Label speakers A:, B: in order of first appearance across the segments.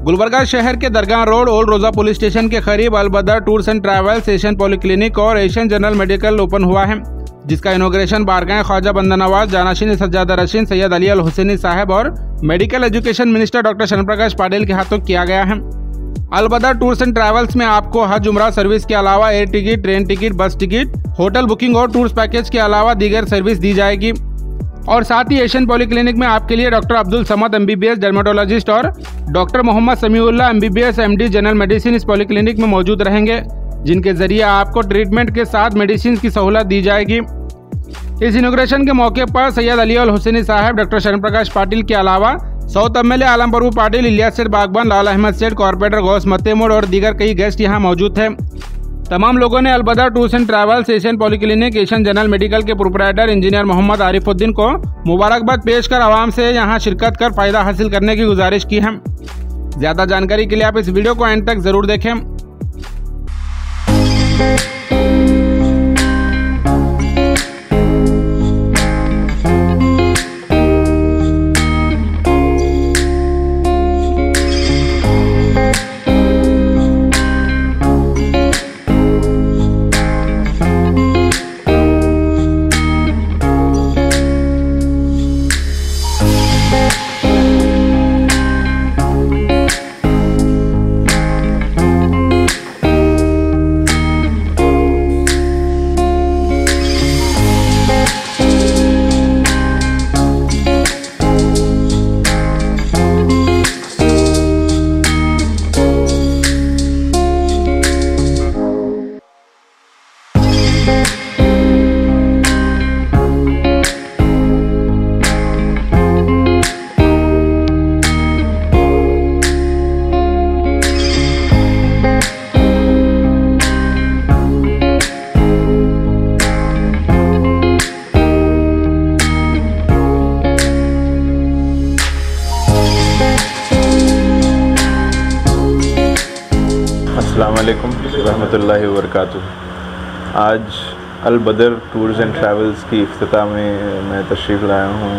A: गुलबर्गा शहर के Dargah road old Roza police station के करीब Albadar tours and travels, Asian polyclinic और एशियन जनरल मेडिकल ओपन हुआ है, जिसका इनॉग्रेशन बारगाह ख्वाजा बंदा नवाज, जानाशीन सज्जादा रशीद, सैयद अली अल हुसैनी साहब और मेडिकल एजुकेशन मिनिस्टर डॉक्टर शरण प्रकाश पाटिल के हाथों किया गया है। अलबदर टूर्स एंड ट्रैवल्स में आपको हज उम्रा सर्विस के अलावा air ticket, train ticket, bus ticket, hotel booking और टूर्स पैकेज के अलावा दीगर सर्विस दी जाएगी। और साथ ही एशियन पॉलीक्लिनिक में आपके लिए doctor Abdul Samad MBBS dermatologist और doctor Mohammed Samiullah MBBS MD general medicine इस पॉलीक्लिनिक में मौजूद रहेंगे, जिनके जरिए आपको ट्रीटमेंट के साथ मेडिसिन की सहूलत दी जाएगी। इस इनॉग्रेशन के मौके पर सैयद अली अल हुसैनी साहब, डॉक्टर शरण प्रकाश पाटिल के अलावा साउथ MLA आलम प्रभु पाटिल, इलियास सेठ बागबान, लाल अहमद सेठ, कॉर्पोरेटर गौस मत्तेमोड़ और दीगर कई गेस्ट यहाँ मौजूद थे। तमाम लोगों ने Albadar tours and travels, Asian polyclinic, Asian general medical के प्रोप्राइटर इंजीनियर मोहम्मद आरिफुद्दीन को मुबारकबाद पेश कर आवाम से यहां शिरकत कर फायदा हासिल करने की गुजारिश की है। ज्यादा जानकारी के लिए आप इस वीडियो को एंड तक जरूर देखें।
B: अस्सलाम वालेकुम रहमतुल्लाहि व बरकातुहू। आज अलबदर टूर्स एंड ट्रैवल्स की इफ्तिताह में मैं तशरीफ़ लाया हूँ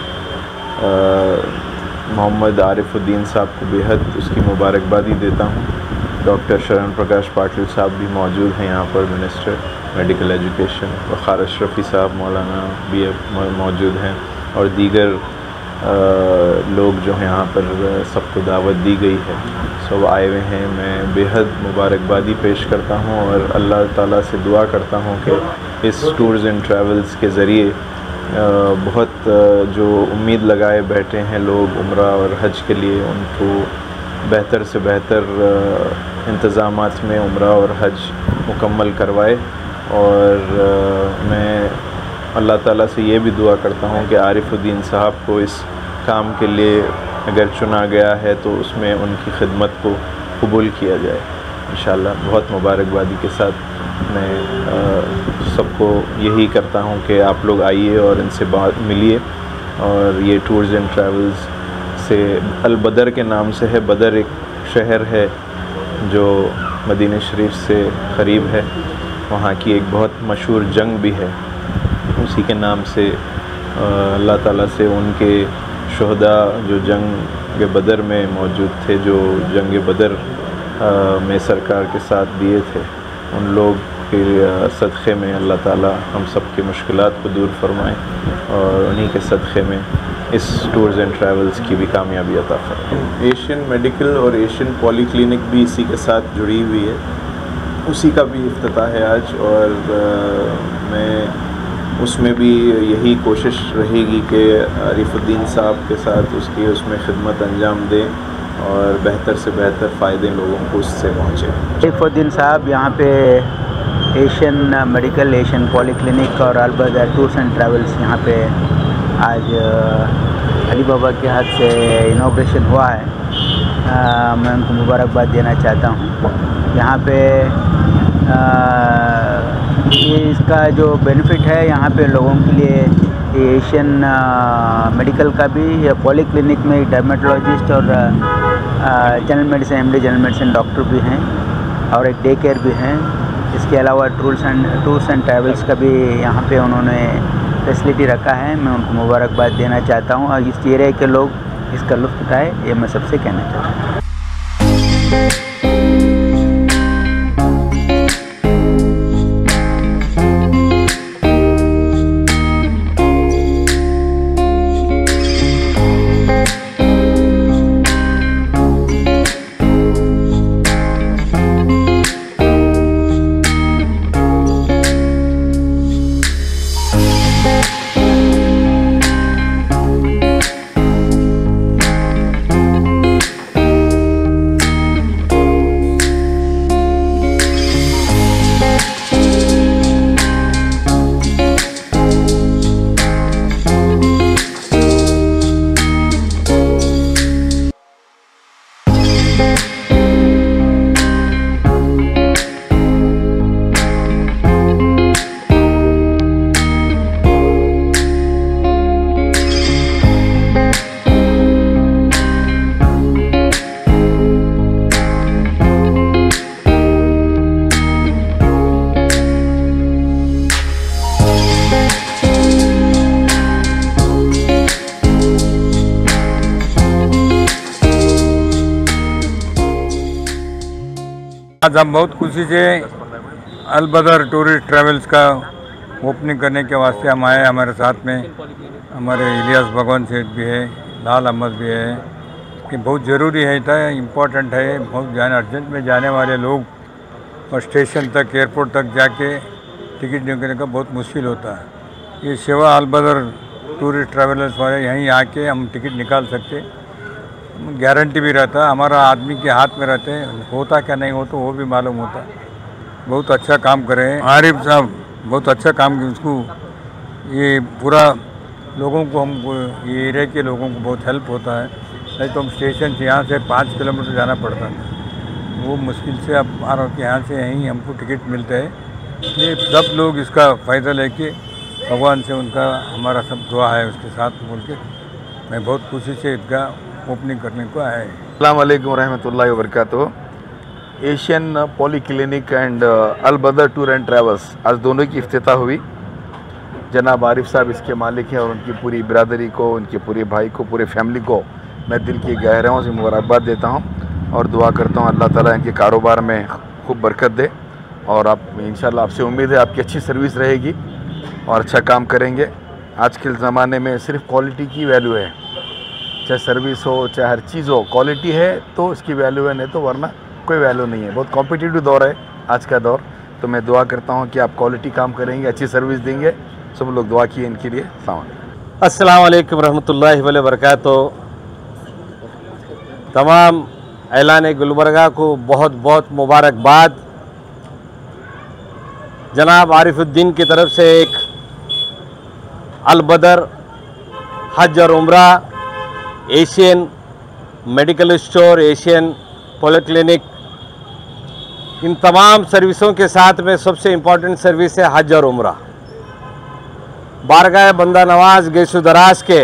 B: और मोहम्मद आरिफुद्दीन साहब को बेहद उसकी मुबारकबादी देता हूँ। डॉक्टर शरण प्रकाश पाटिल साहब भी मौजूद हैं यहाँ पर, minister medical education, Waqar Ashrafi साहब मौलाना भी मौजूद हैं और दीगर लोग जो हैं यहाँ पर सबको दावत दी गई है, सब आए हुए हैं। मैं बेहद मुबारकबादी पेश करता हूँ और अल्लाह ताला से दुआ करता हूँ कि इस टूर्स एंड ट्रैवल्स के ज़रिए बहुत जो उम्मीद लगाए बैठे हैं लोग उम्रा और हज के लिए, उनको बेहतर से बेहतर इंतज़ामात में उम्रा और हज मुकम्मल करवाए। और मैं अल्लाह ताला से ये भी दुआ करता हूँ कि आरिफुद्दीन साहब को इस काम के लिए अगर चुना गया है तो उसमें उनकी खिदमत को कबूल किया जाए इंशाअल्लाह। बहुत मुबारकबादी के साथ मैं सबको यही करता हूँ कि आप लोग आइए और इनसे बात मिलिए। और ये टूर्स एंड ट्रैवल्स से अलबदर के नाम से है, बदर एक शहर है जो मदीना शरीफ से करीब है, वहाँ की एक बहुत मशहूर जंग भी है, उसी के नाम से अल्लाह ताला से उनके शुहदा जो जंग बदर में मौजूद थे, जो जंग बदर में सरकार के साथ दिए थे, उन लोग के सदक़े में अल्लाह ताला हम सब की मुश्किलात को दूर फरमाए और उन्हीं के सदक़े में इस टूर्स एंड ट्रैवल्स की भी कामयाबी अता फरमाए। एशियन मेडिकल और एशियन पॉलीक्लिनिक भी इसी के साथ जुड़ी हुई है, उसी का भी इफ्तिताह है आज। और मैं उसमें भी यही कोशिश रहेगी कि आरिफुद्दीन साहब के साथ उसमें खिदमत अंजाम दें और बेहतर से बेहतर फ़ायदे लोगों को उससे पहुँचे।
C: आरिफुद्दीन साहब यहाँ पे एशियन मेडिकल, एशियन पॉलीक्लिनिक और अलबदर टूर्स एंड ट्रैवल्स यहाँ पे आज अली बाबा के हाथ से इनॉग्रेशन हुआ है। मैं उनको मुबारकबाद देना चाहता हूँ। यहाँ पे ये इसका जो बेनिफिट है यहाँ पे लोगों के लिए, एशियन मेडिकल का भी, या पॉलीक्लिनिक में डर्मेटोलॉजिस्ट और general medicine MD general medicine doctor भी हैं और एक डे केयर भी हैं। इसके अलावा टूर्स एंड ट्रैवल्स का भी यहाँ पे उन्होंने फैसिलिटी रखा है। मैं उनको मुबारकबाद देना चाहता हूँ और इस एरिया के लोग इसका लुत्फ़ उठाए, ये मैं सबसे कहना चाहता हूँ।
D: आज हम बहुत खुशी से अल बदर टूरिस्ट ट्रैवल्स का ओपनिंग करने के वास्ते हम आए। हमारे साथ में हमारे इलियास भगवान सेठ भी है, लाल अहमद भी है। कि बहुत ज़रूरी है, था इम्पोर्टेंट है, बहुत अर्जेंट में जाने वाले लोग और स्टेशन तक एयरपोर्ट तक जाके टिकट निकलने का बहुत मुश्किल होता है। ये सेवा अल बदर टूरिस्ट ट्रैवलर्स वाले यहीं आके हम टिकट निकाल सकते, गारंटी भी रहता, हमारा आदमी के हाथ में रहते, होता क्या नहीं होता वो भी मालूम होता। बहुत अच्छा काम कर रहे हैं आरिफ साहब, बहुत अच्छा काम। उसको ये पूरा लोगों को, हमको ये एरिया के लोगों को बहुत हेल्प होता है। नहीं तो हम स्टेशन से यहाँ से 5 किलोमीटर जाना पड़ता था, वो मुश्किल से अब यहाँ से यहीं हमको टिकट मिलते हैं। इसलिए सब लोग इसका फ़ायदा लेके भगवान से उनका हमारा सब दुआ है उसके साथ बोल के मैं बहुत खुशी से इसका ओपनिंग करने को आया है।
E: अस्सलाम वालेकुम रहमतुल्लाहि व बरकातुहू। Asian polyclinic and Al Badar tour and travels आज दोनों की इफ्तिताह हुई। जनाब आरिफ साहब इसके मालिक हैं और उनकी पूरी बिरादरी को, उनके पूरे भाई को, पूरे फैमिली को मैं दिल की गहराइयों से मुबारकबाद देता हूं और दुआ करता हूं अल्लाह ताला इनके कारोबार में खूब बरकत दे। और आप इंशाल्लाह, आपसे उम्मीद है आपकी अच्छी सर्विस रहेगी और अच्छा काम करेंगे। आज के ज़माने में सिर्फ क्वालिटी की वैल्यू है, चाहे सर्विस हो चाहे हर चीज़ हो, क्वालिटी है तो इसकी वैल्यू है, नहीं तो वरना कोई वैल्यू नहीं है। बहुत कॉम्पिटिटिव दौर है आज का दौर, तो मैं दुआ करता हूँ कि आप क्वालिटी काम करेंगे, अच्छी सर्विस देंगे। सब लोग दुआ किए इनके लिए।
F: अस्सलाम वालेकुम रहमतुल्लाहि व बरकातुहू। तमाम ऐलान गुलबर्गा को बहुत बहुत मुबारकबाद। जनाब आरिफुद्दीन की तरफ से एक अल बदर हज और उम्रा, Asian medical store, Asian polyclinic, इन तमाम सर्विसों के साथ में सबसे इम्पोर्टेंट सर्विस है हज और उम्रा। बारगाह बंदा नवाज गैसु दराज के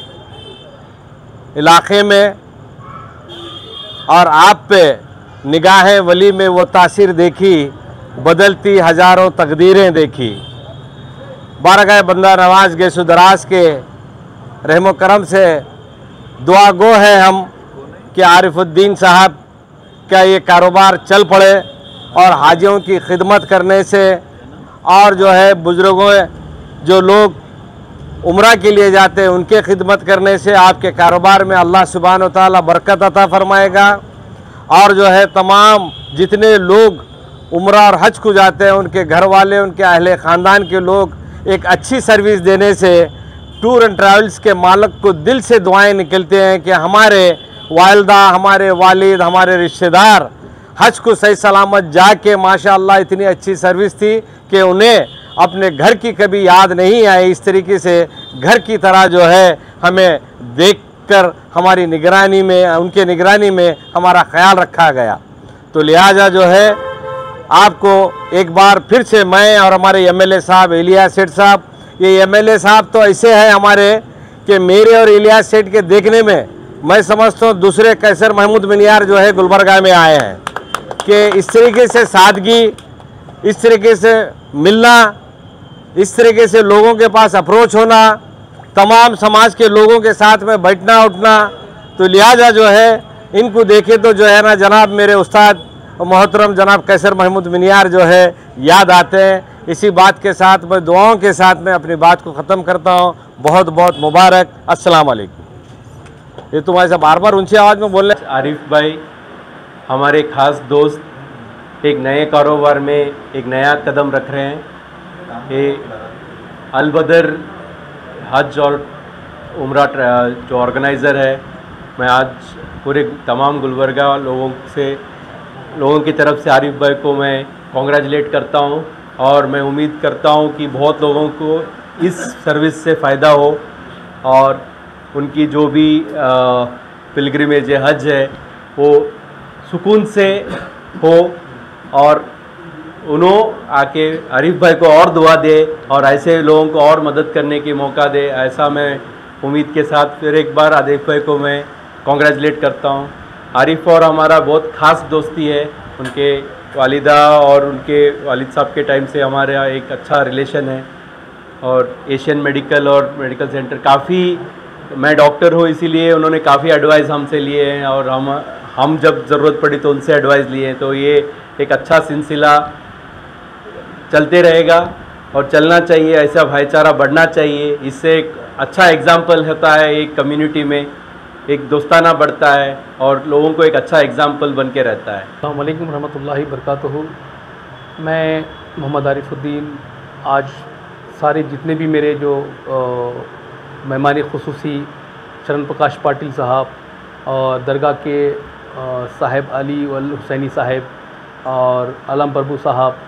F: इलाक़े में और आप पे निगाह वली में वो तासीर देखी, बदलती हज़ारों तकदीरें देखी। बारगाह बंदा नवाज गैसु दराज के रहमो करम से दुआ गो है हम कि आरिफुद्दीन साहब का ये कारोबार चल पड़े और हाजियों की खिदमत करने से और जो है बुज़ुर्गों जो लोग उम्रा के लिए जाते हैं उनके खिदमत करने से आपके कारोबार में अल्लाह सुब्हान व तआला बरकत अता फरमाएगा। और जो है तमाम जितने लोग उम्रा और हज को जाते हैं उनके घर वाले, उनके अहले ख़ानदान के लोग एक अच्छी सर्विस देने से टूर एंड ट्रैवल्स के मालिक को दिल से दुआएं निकलते हैं कि हमारे वालिदा, हमारे वालिद, हमारे रिश्तेदार हज को सही सलामत जाके माशाअल्लाह इतनी अच्छी सर्विस थी कि उन्हें अपने घर की कभी याद नहीं आई। इस तरीके से घर की तरह जो है हमें देखकर हमारी निगरानी में, उनके निगरानी में हमारा ख्याल रखा गया। तो लिहाजा जो है आपको एक बार फिर से मैं और हमारे एमएलए साहब इलियास सेठ साहब, ये एमएलए साहब तो ऐसे हैं हमारे कि मेरे और इलियास सेठ के देखने में मैं समझता हूँ दूसरे कैसर महमूद मिनियार जो है गुलबर्गा में आए हैं कि इस तरीके से सादगी, इस तरीके से मिलना, इस तरीके से लोगों के पास अप्रोच होना, तमाम समाज के लोगों के साथ में बैठना उठना। तो लिहाजा जो है इनको देखे तो जो है ना जनाब मेरे उस्ताद मोहतरम जनाब कैसर महमूद मिनियार जो है याद आते हैं। इसी बात के साथ मैं दुआओं के साथ मैं अपनी बात को ख़त्म करता हूँ। बहुत बहुत मुबारक। अस्सलाम वालेकुम। ये तुम्हारे से बार बार ऊंची आवाज़ में बोल रहे।
G: आरिफ भाई हमारे ख़ास दोस्त एक नए कारोबार में एक नया कदम रख रहे हैं। ये अल बदर हज और उम्रा जो ऑर्गेनाइज़र है, मैं आज पूरे तमाम गुलबर्गा लोगों की तरफ से आरिफ भाई को मैं कॉन्ग्रेचुलेट करता हूं और मैं उम्मीद करता हूं कि बहुत लोगों को इस सर्विस से फ़ायदा हो और उनकी जो भी पिलग्रिमेज हज है वो सुकून से हो और उन्होंने आके आरिफ भाई को और दुआ दे और ऐसे लोगों को और मदद करने की मौका दे। ऐसा मैं उम्मीद के साथ फिर एक बार आरिफ भाई को मैं कॉन्ग्रेचुलेट करता हूं। आरिफ और हमारा बहुत ख़ास दोस्ती है। उनके वालिदा और उनके वालिद साहब के टाइम से हमारा एक अच्छा रिलेशन है और एशियन मेडिकल और मेडिकल सेंटर काफ़ी, मैं डॉक्टर हूँ इसीलिए उन्होंने काफ़ी एडवाइस हमसे लिए हैं और हम जब ज़रूरत पड़ी तो उनसे एडवाइस लिए। तो ये एक अच्छा सिलसिला चलते रहेगा और चलना चाहिए, ऐसा भाईचारा बढ़ना चाहिए। इससे एक अच्छा एग्ज़ाम्पल होता है, एक कम्युनिटी में एक दोस्ताना बढ़ता है और लोगों को एक अच्छा एग्ज़ाम्पल बन के रहता है।
H: अस्सलाम वालेकुम रहमतुल्लाहि बरकातुहू। मैं मोहम्मद आरिफुद्दीन आज सारे जितने भी मेरे जो मेहमान खुसूसी शरण प्रकाश पाटिल साहब और दरगाह के साहिब अली वल हुसैनी साहब और आलम प्रभु साहब,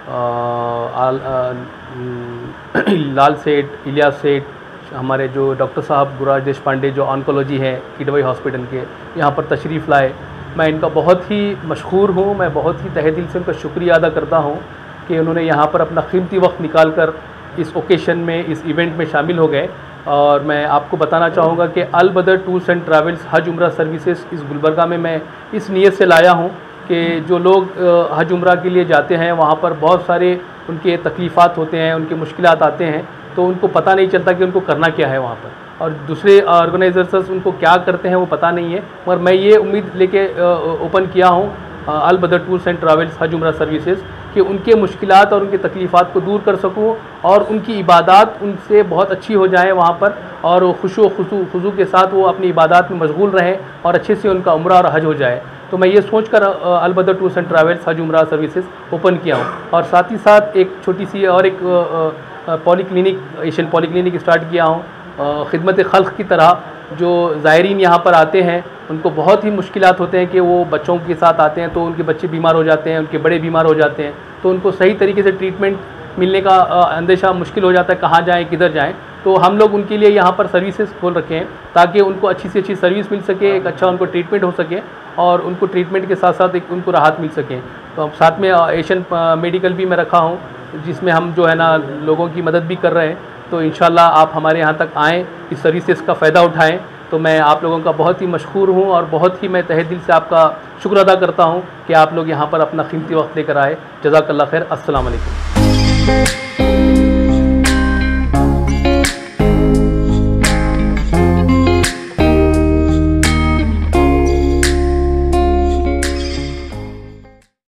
H: लाल सेठ, इलियास सेठ, हमारे जो डॉक्टर साहब गुरुराज देश पांडे जो ऑन्कोलॉजी है किडवाई हॉस्पिटल के, यहाँ पर तशरीफ़ लाए। मैं इनका बहुत ही मशहूर हूँ। मैं बहुत ही तहे दिल से उनका शुक्रिया अदा करता हूँ कि उन्होंने यहाँ पर अपना कीमती वक्त निकाल कर इस ओकेशन में, इस इवेंट में शामिल हो गए। और मैं आपको बताना चाहूँगा कि अल बदर टूर्स एंड ट्रैवल्स हज उम्रा सर्विसेज इस गुलबर्गा में मैं इस नीयत से लाया हूँ कि जो लोग हज उम्रा के लिए जाते हैं वहाँ पर बहुत सारे उनके तकलीफ़ात होते हैं, उनके मुश्किलात आते हैं, तो उनको पता नहीं चलता कि उनको करना क्या है वहाँ पर, और दूसरे ऑर्गेनाइजर्स उनको क्या करते हैं वो पता नहीं है। मगर मैं ये उम्मीद लेके ओपन किया हूँ अल बदर टूर्स एंड ट्रैवल्स हज उम्रा सर्विसेज कि उनके मुश्किलात और उनकी तकलीफ़ात को दूर कर सकूँ और उनकी इबादत उनसे बहुत अच्छी हो जाए वहाँ पर, और खुशू के साथ वो अपनी इबादत में मशगूल रहें और अच्छे से उनका उम्रा और हज हो जाए। तो मैं ये सोच कर अल बदर टूर्स एंड ट्रैवल्स हज उम्रा सर्विसेज ओपन किया हूँ। और साथ ही साथ एक छोटी सी और एक पॉलीक्लिनिक, एशियन पॉलीक्लिनिक स्टार्ट किया हूँ खिदमत खल्क़ की तरह। जो ज़ायरीन यहाँ पर आते हैं उनको बहुत ही मुश्किलात होते हैं कि वो बच्चों के साथ आते हैं तो उनके बच्चे बीमार हो जाते हैं, उनके बड़े बीमार हो जाते हैं, तो उनको सही तरीके से ट्रीटमेंट मिलने का अंदेशा मुश्किल हो जाता है, कहाँ जाएँ किधर जाएँ। तो हम लोग उनके लिए यहाँ पर सर्विसेज खोल रखे हैं ताकि उनको अच्छी से अच्छी सर्विस मिल सके, एक अच्छा उनको ट्रीटमेंट हो सके और उनको ट्रीटमेंट के साथ साथ एक उनको राहत मिल सके। तो साथ में एशियन मेडिकल भी मैं रखा हूँ जिसमें हम जो है ना लोगों की मदद भी कर रहे हैं। तो इंशाल्लाह आप हमारे यहाँ तक आएँ, इस सर्विसेज का फ़ायदा उठाएँ। तो मैं आप लोगों का बहुत ही मशहूर हूँ और बहुत ही मैं तहे दिल से आपका शुक्र अदा करता हूँ कि आप लोग यहाँ पर अपना कीमती वक्त लेकर आए। जज़ाकल्लाह खैर। अस्सलाम वालेकुम।